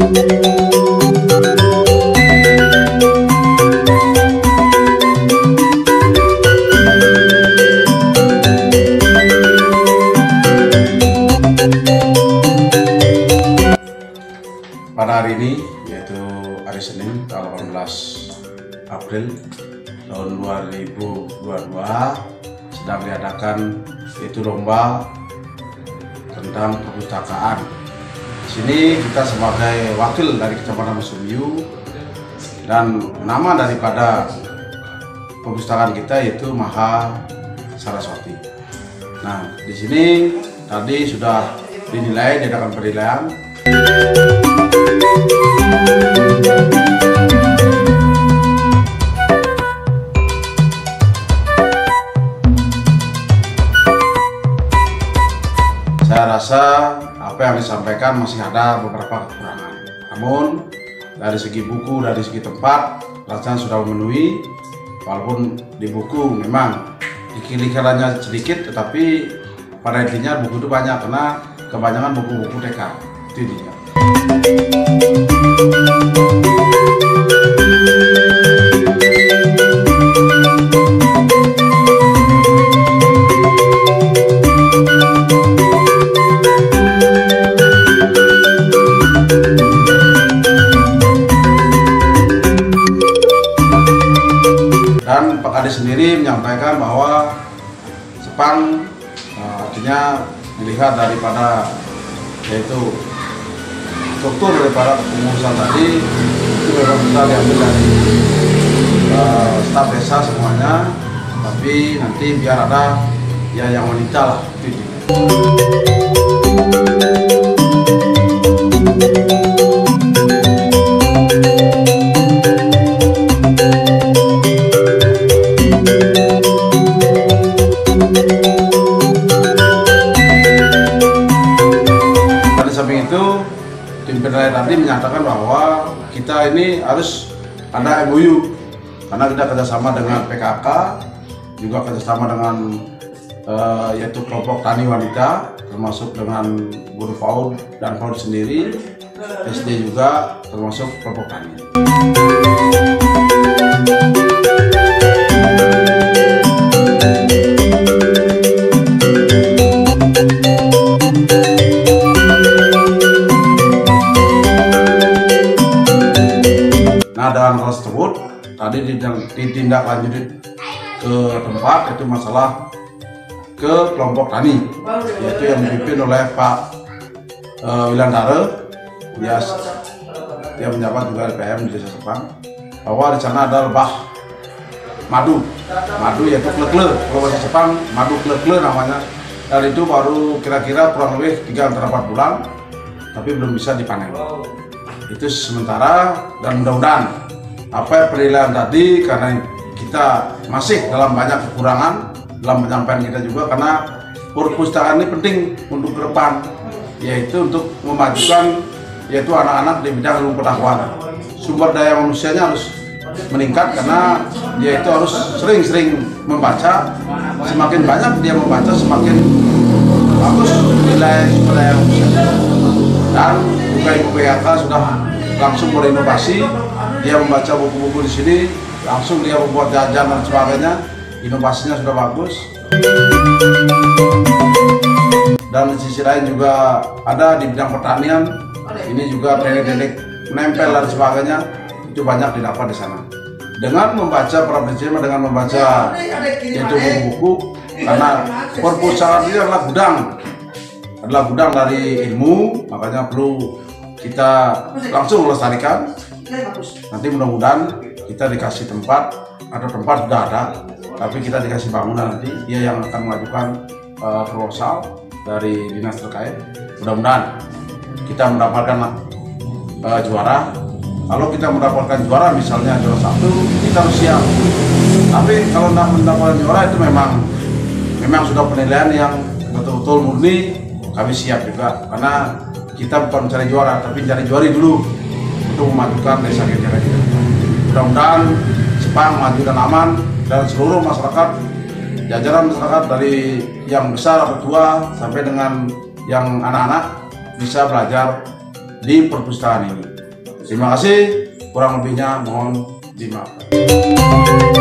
Pada hari ini, yaitu hari Senin tanggal 18 April tahun 2022, sedang diadakan yaitu lomba tentang perpustakaan. Di sini kita sebagai wakil dari Kecamatan Musumiu, dan nama daripada perpustakaan kita yaitu Maha Saraswati. Nah, di sini tadi sudah dinilai, diadakan penilaian. Saya rasa apa yang disampaikan masih ada beberapa kekurangan. Namun dari segi buku, dari segi tempat, rasanya sudah memenuhi. Walaupun di buku memang dikira-kiranya sedikit, tetapi pada intinya buku itu banyak karena kebanyakan buku-buku TK. Itu intinya. Dan Pak Kades sendiri menyampaikan bahwa Sepang artinya dilihat daripada yaitu struktur daripada kepengurusan tadi itu memang bisa diambil dari staf desa semuanya, tapi nanti biar ada ya yang wanita lah itu. Tim penilai tadi menyatakan bahwa kita ini harus ada MOU karena kita kerjasama dengan PKK, juga kerjasama dengan yaitu kelompok tani wanita, termasuk dengan guru PAUD dan PAUD sendiri, SD juga termasuk kelompok tani. Nah, dalam hal tersebut tadi ditindaklanjuti ke tempat, yaitu masalah ke kelompok tani, yaitu yang dipimpin oleh Pak Wilandare, dia menjabat juga LPM di Desa Sepang, bahwa di sana ada lebah madu yaitu klekle, kalau bahasa Sepang madu klekle namanya, dan itu baru kira-kira kurang lebih 3-4 bulan, tapi belum bisa dipanen. Itu sementara, dan mudah-mudahan apa penilaian tadi, karena kita masih dalam banyak kekurangan dalam penyampaian kita juga, karena perpustakaan ini penting untuk ke depan, yaitu untuk memajukan yaitu anak-anak di bidang ilmu pengetahuan. Sumber daya manusianya harus meningkat karena dia itu harus sering-sering membaca. Semakin banyak dia membaca, semakin bagus nilai sumber daya manusianya. Dan Ibu PKK sudah langsung berinovasi, dia membaca buku-buku di sini, langsung dia membuat jajan dan sebagainya, inovasinya sudah bagus. Dan di sisi lain juga ada di bidang pertanian, ini juga teknik-teknik menempel dan sebagainya, itu banyak didapat di sana. Dengan membaca para peneliti, dengan membaca yaitu buku-buku, karena perpustakaan ini adalah gudang dari ilmu, makanya perlu kita langsung melestarikan. Nanti mudah-mudahan kita dikasih tempat, atau tempat sudah ada, tapi kita dikasih bangunan, nanti dia yang akan mengajukan proposal dari dinas terkait. Mudah-mudahan kita mendapatkan juara. Kalau kita mendapatkan juara, misalnya juara 1, kita harus siap. Tapi kalau tidak mendapatkan juara, itu memang sudah penilaian yang betul-betul murni, kami siap juga, karena kita bukan mencari juara, tapi mencari juari dulu untuk memajukan desa kita. Mudah-mudahan Sepang maju dan aman, dan seluruh masyarakat, jajaran masyarakat dari yang besar atau tua sampai dengan yang anak-anak bisa belajar di perpustakaan ini. Terima kasih, kurang lebihnya mohon dimaafkan.